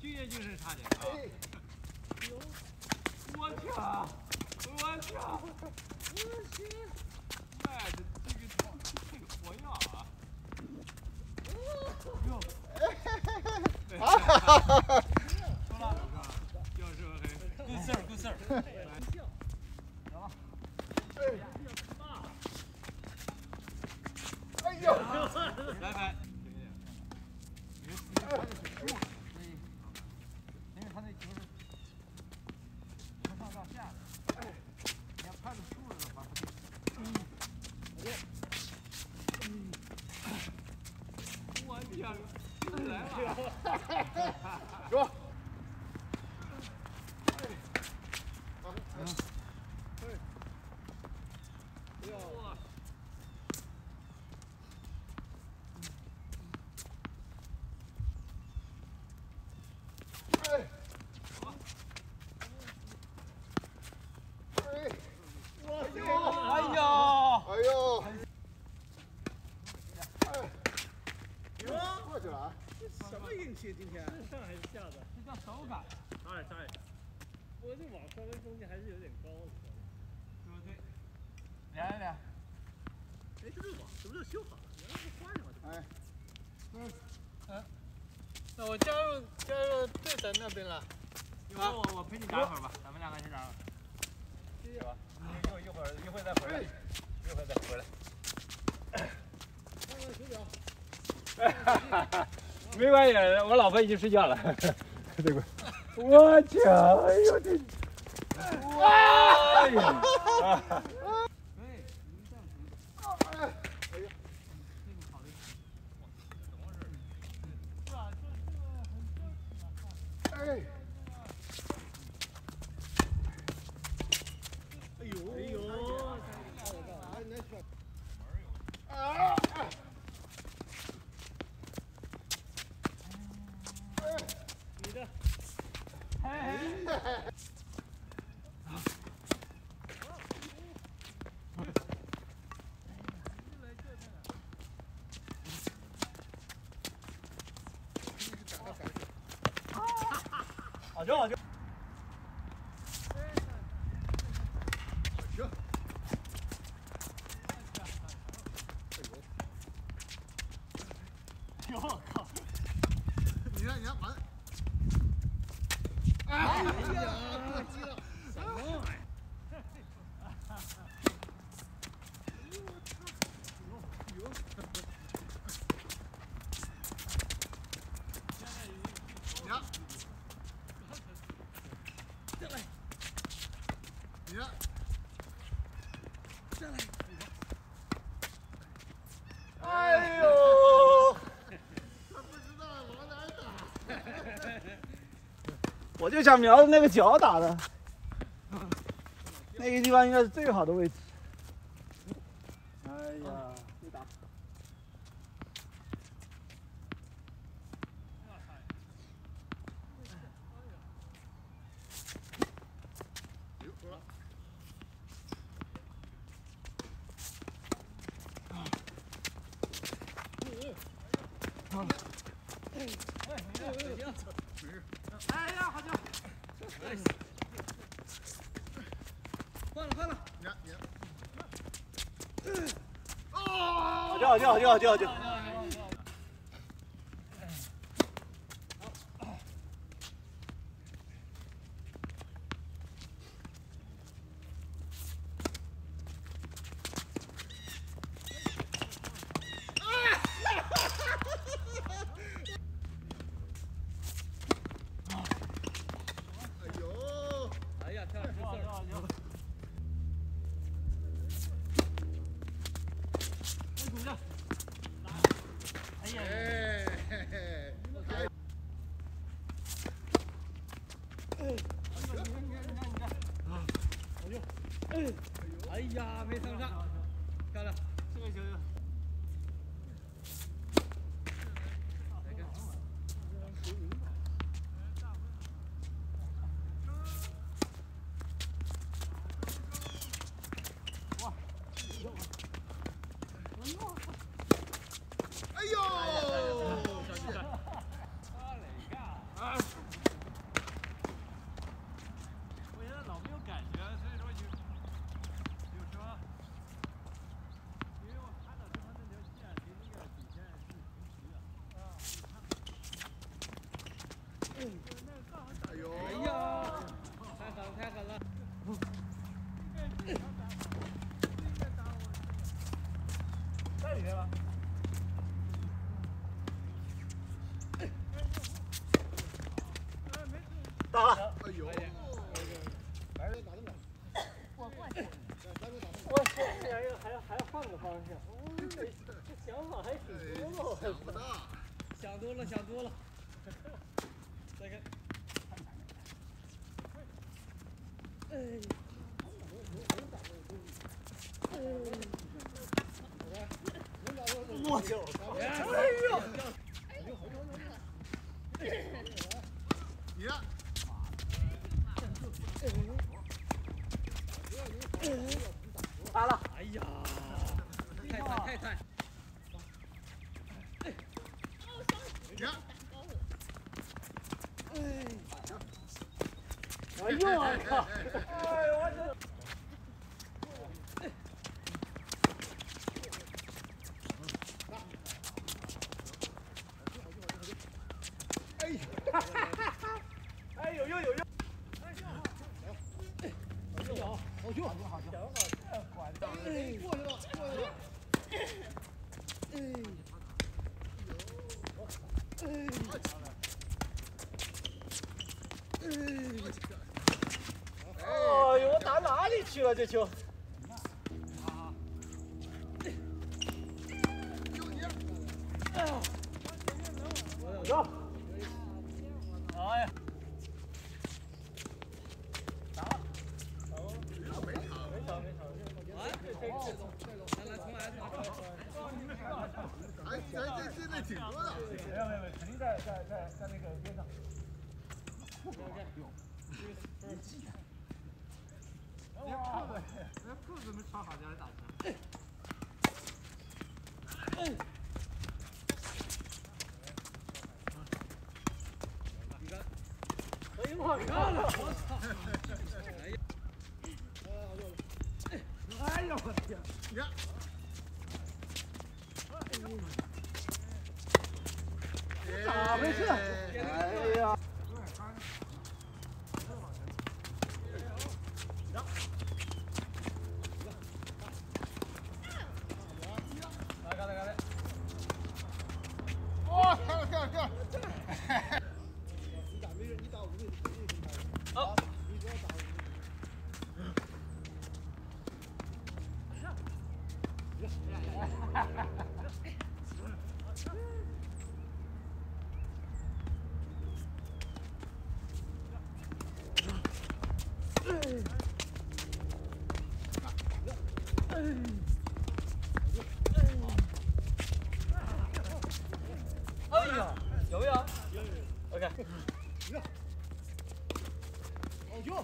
军业精神差点啊！我去！我去！妈的，这个火药啊！哟！哈哈哈哈哈！说了，教授很 good sir good sir。行了。哎呦！来来。 因为他那球是从上到下的，你要拍着竖着的话，它就，我天，来了，说， 什么运气？今天上还是下的？ 这叫手感。 上来。不过这网稍微中间还是有点高的。 说对。两。哎， 这个网什么时候修好了？原来是换上了。 哎。那我加入队在那边了。 我陪你打会儿吧，咱们两个先打会儿。是吧？一会儿再回来。一会儿再回来。 看看手表。 没关系，我老婆已经睡觉了。这个，我去，哎呦这，哎呀！哎，你这样子，哎呀，这个好的，怎么回事？是吧？这个很正常。哎。 哎呦！ 啊！ 你的， 好球好球！行！我靠！ 你看，完。 哎呀，过激了！什么玩意儿？再来！你看，再来！ 哎呦！ 他不知道往哪打。 我就想瞄着那个脚打的，那个地方应该是最好的位置。哎呀，别打！哎呀，好球！ 换了！ 好球！ 哎呀，跳！哎呀！哎呀，没上上，漂亮，这个球。 哎呦！ 在里面吧。 打了。 哎呦！ 来人打这么着。 我过去。 我去，还要换个方向。这想法还挺多的。 想不到。 想多了，想多了。再看。 我去！ 哎呦！ 你呀！ 打了！ 哎呀！太惨！ 你呀！ 哎呦我靠！ 哎呦我这。 哎呀！ 哎有用！ 好球！好球！管到过去了。 哎呦，我打哪里去了这球？走！ 哎呀！ 打了！ 没吵。哎，这挺多的。 没有，肯定在那个边上。 那裤子没穿好，就来打他。 哎呦我靠！ 我操！ 哎呦我天！ 呀！ 咋回事？哎呀！ 来！ 哇！跳！ 好。哎呀，有没有 ？OK。 好球！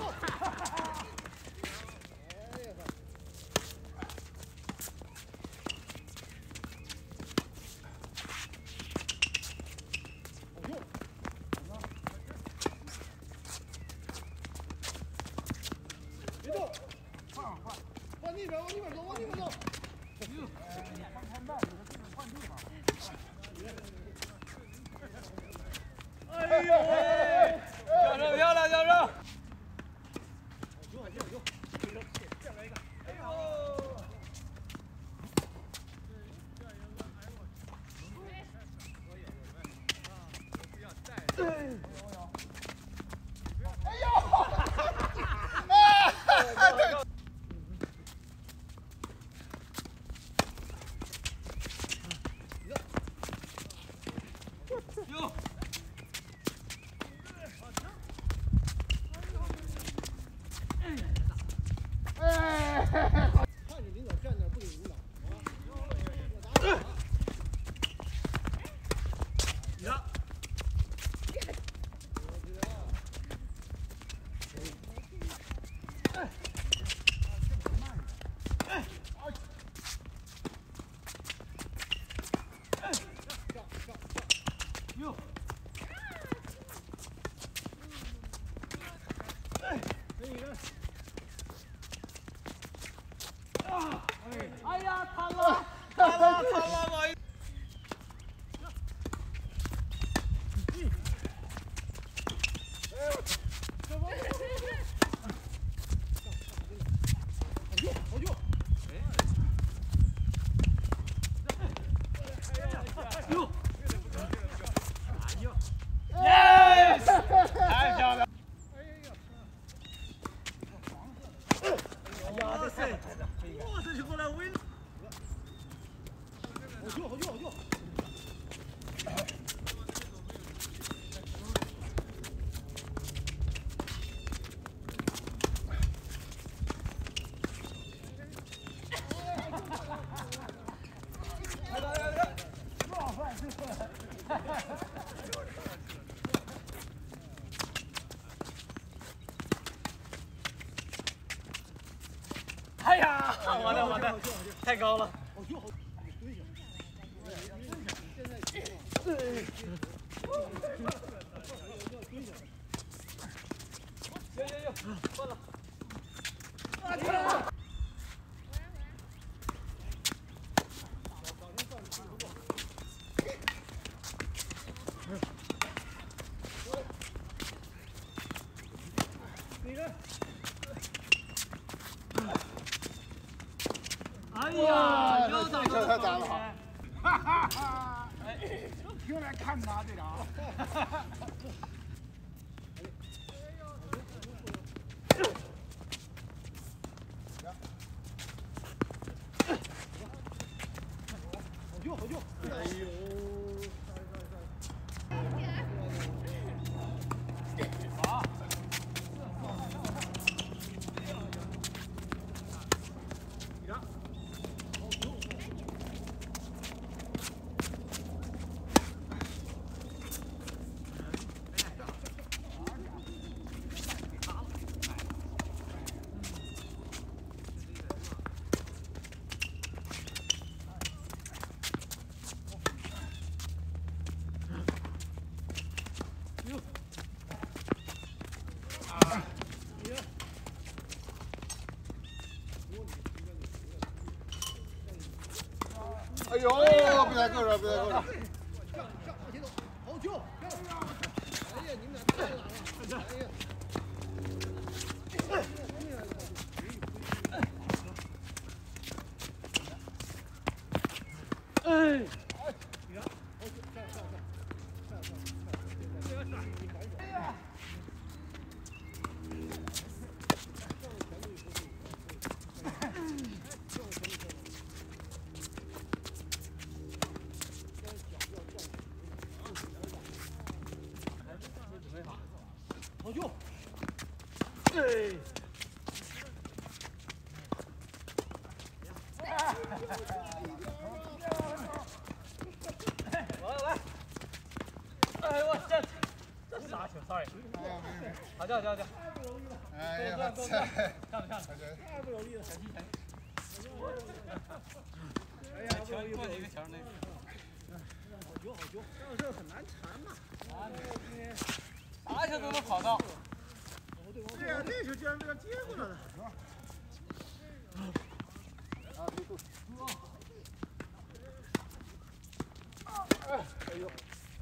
别动！往那边走！ 哎呦喂！漂亮！ 好球！再来一个！ 哎呦！哟！ 看着领导站那儿不给领导。 你了。 哎呀，我的，太高了。行，换了。哎呀，又打这太脏了哈！哈哈哈！哎，挺来看他这张。好球！哎呦！好。哎呦，别太够了，别太够了！往前走，好球！哎呀，你们俩太难了！哎呀！ 哎！ 好球！ 哎！来！哎呦我这是啥球 ？Sorry。好叫。 哎呀，我操！ 看不看？ 太不容易了，小心！ 哎呀，球过几个球那个。 好球！这事很难缠嘛。 啥球都能跑到。 对呀，那球居然被他接过来了。哎呦！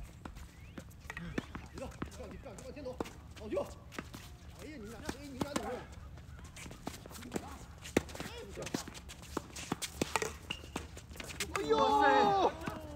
往前走，好球！哎呀，你们俩怎么了？ 哎呦！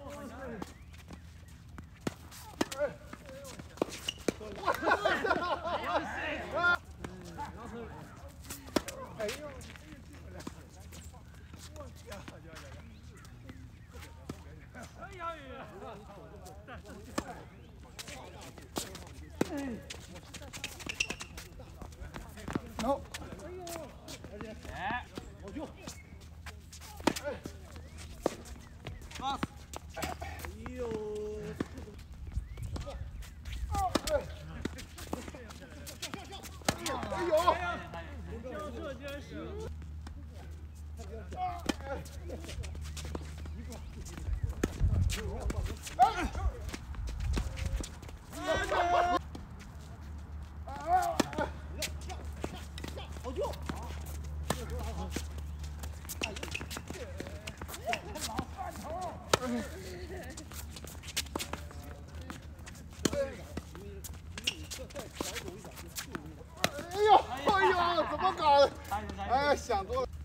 哎呦！No。 哎， 好球！ pass。 哎呦！ 哎呦！ 交射居然是。 好球！ 哎呦，怎么搞的？哎，想多了。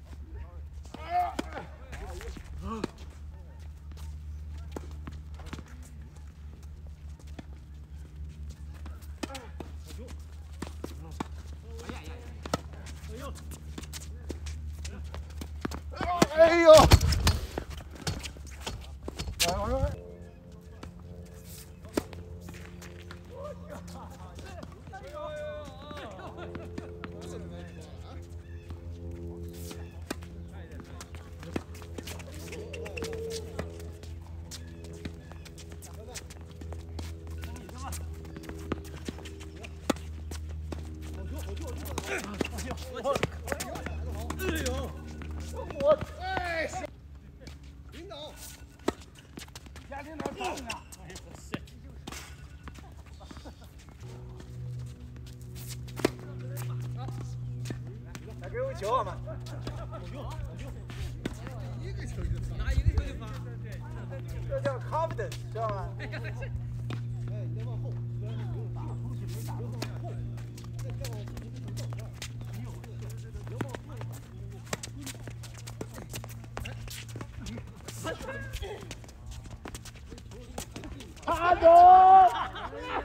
哎呦！来。 哎呦！ 球嘛。 一个球就拿一个球就发。 这叫 confidence， 知道吗？ 哎，你再往后，虽然是没有打，出去没打，就往后，再往自己的手道这儿，你有这个，别往后打。 他走。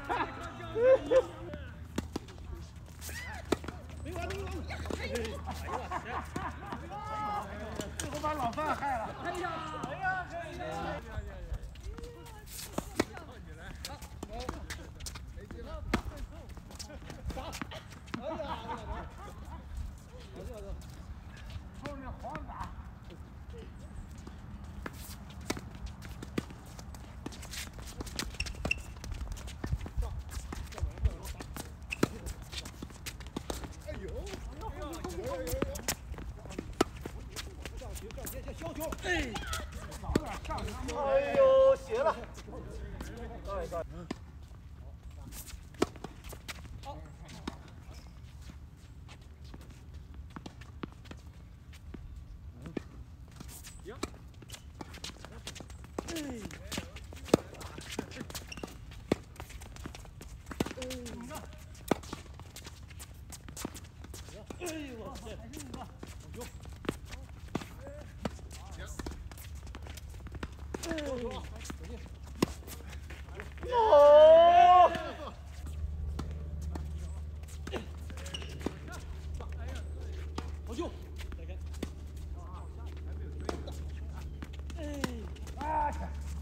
没完，没完！哎呦我天！ 这都把老范害了。 哎呀！哎呀！ 后面黄打。 哎呦！小球！ 哎，早点上。哎呦，斜了。高一高。 哎呦我天！ 哦！ 好球！再开！ 哎！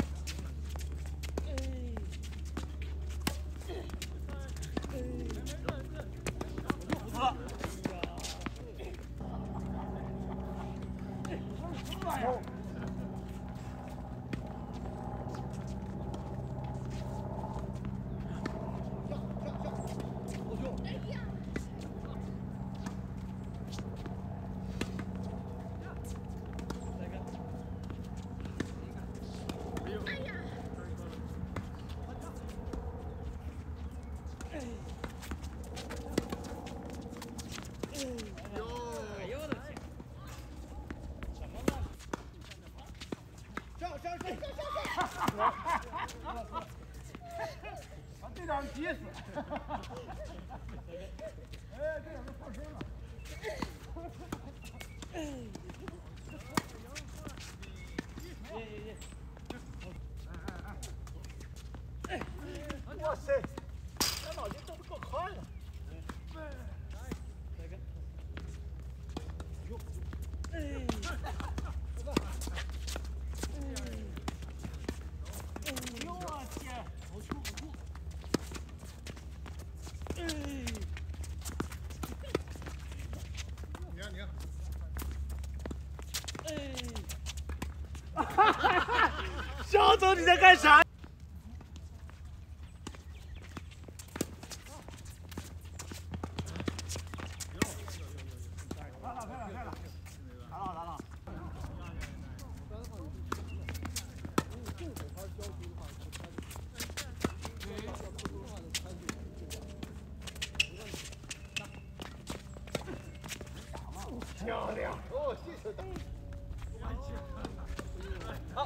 把队长急死！哎，队长都放生了。哇塞，这脑筋动得够快的。小总，你在干啥？漂亮！哦，谢谢大。好。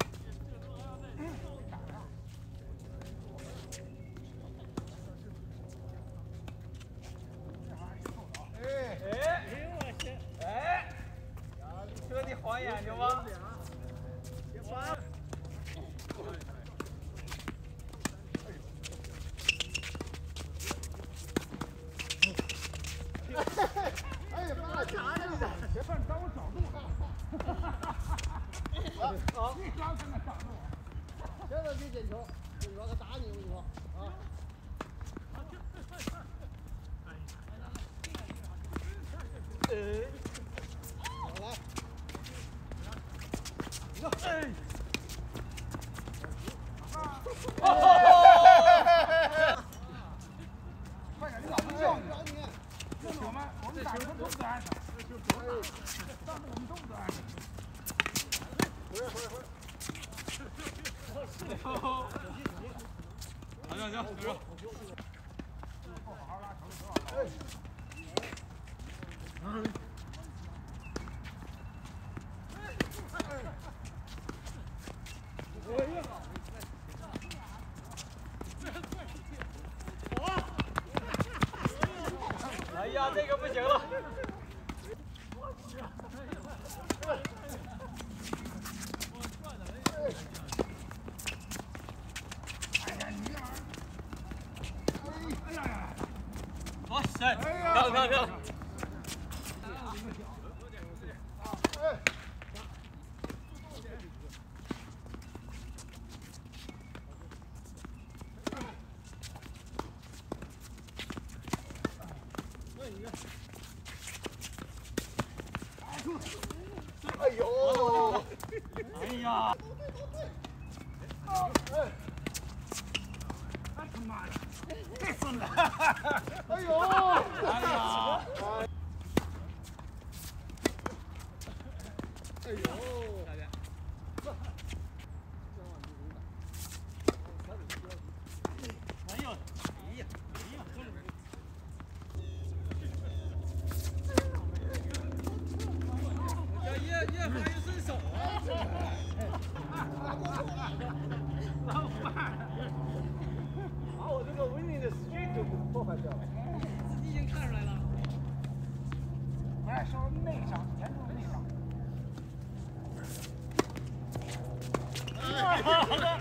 说你晃眼睛吗？哎，妈夹着你的，别犯耽误角度了。好，你刚才那角度。千万别捡球，我跟你说他打你，我跟你说啊。好来，你看，哎。快点，你老子叫你！这球吗？我们打什么都不安生，这球多大？上次我们都不安生。回。行，留着。好好拉球，多少？ 呀，这个不行了。哇塞！漂！ 哎呦！ 哎呀！ 这孙子！哎呦！ 哎呀！ 哎呦！ 哎呦！哎呀！越发越顺手啊！老板， 把我这个 winning 的 streak 给破坏掉了。 自己已经看出来了。 哎，受内伤，严重内伤。